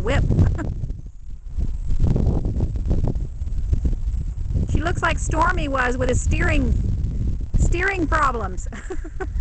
whip. She looks like Stormy was with his steering problems.